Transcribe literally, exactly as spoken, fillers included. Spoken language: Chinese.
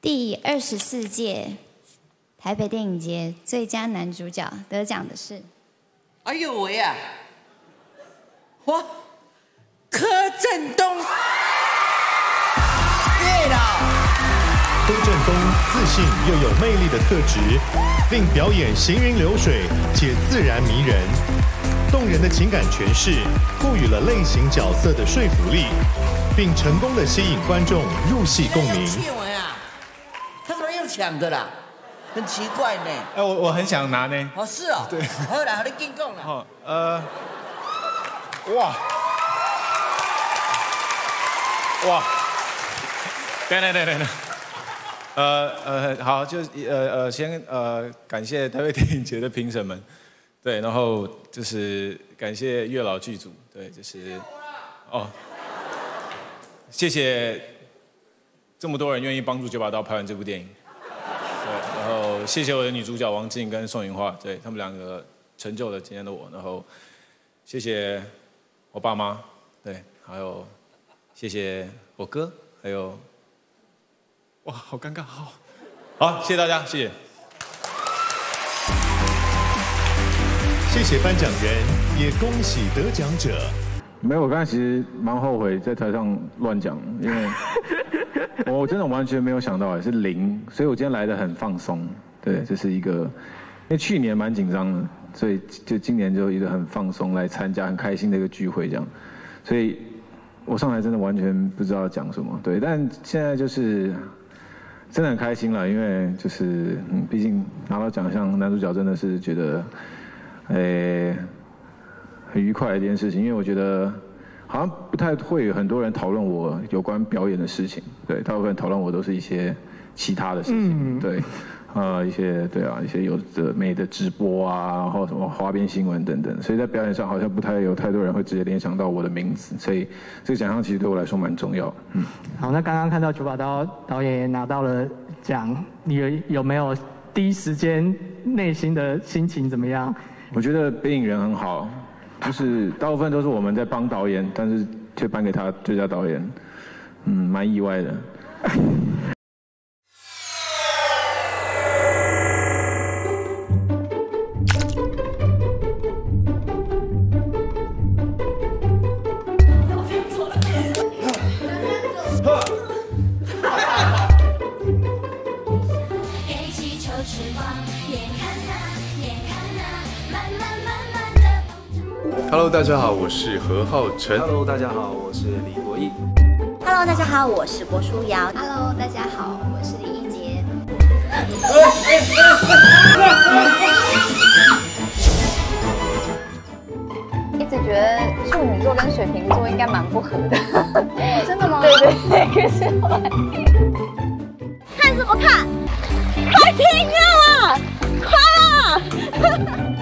第二十四届台北电影节最佳男主角得奖的是， 哎呦喂啊！哇，柯震东，耶啦！ 柯震东自信又有魅力的特质，令表演行云流水且自然迷人。动人的情感诠释，赋予了类型角色的说服力，并成功的吸引观众入戏共鸣。 他怎么用抢的啦？很奇怪呢。 哎，我我很想拿呢。 哦，是哦。 对。 好啦，好，你进讲啦。 好，呃，哇，哇，等等等等等，呃呃，好，就呃呃，先呃感谢台北电影节的评审们，对，然后就是感谢月老剧组，对，就是哦，谢谢这么多人愿意帮助九把刀拍完这部电影。对，然后谢谢我的女主角王静跟宋云桦，对他们两个成就了今天的我。然后谢谢我爸妈，对，还有谢谢我哥，还有哇，好尴尬，好，好，谢谢大家，谢谢。 谢谢颁奖人，也恭喜得奖者。 没有，我刚才其实蛮后悔在台上乱讲，因为我真的完全没有想到，是零，所以我今天来的很放松。对，这是一个，因为去年蛮紧张的，所以就今年就一个很放松来参加，很开心的一个聚会这样。所以我上来真的完全不知道讲什么，对，但现在就是真的很开心了，因为就是嗯，毕竟拿到奖项，男主角真的是觉得，诶。很愉快的一件事情，因为我觉得好像不太会有很多人讨论我有关表演的事情，对，大部分讨论我都是一些其他的事情，嗯、对，呃，一些对啊，一些有的没的直播啊，然后什么花边新闻等等，所以在表演上好像不太有太多人会直接联想到我的名字，所以这个奖项其实对我来说蛮重要。嗯， 好，那刚刚看到九把刀导演也拿到了奖，你有有没有第一时间内心的心情怎么样？ 我觉得北影人很好。就是大部分都是我们在帮导演，但是却颁给他最佳导演，嗯，蛮意外的。 Hello， 大家好，我是何浩晨。 Hello， 大家好，我是李国毅。 Hello， 大家好，我是郭书瑶。 Hello， 大家好，我是李一洁。 一直觉得处女座跟水瓶座应该蛮不合的。 真的吗？ 对对对，可是后来看什么看？快停啊！快啊！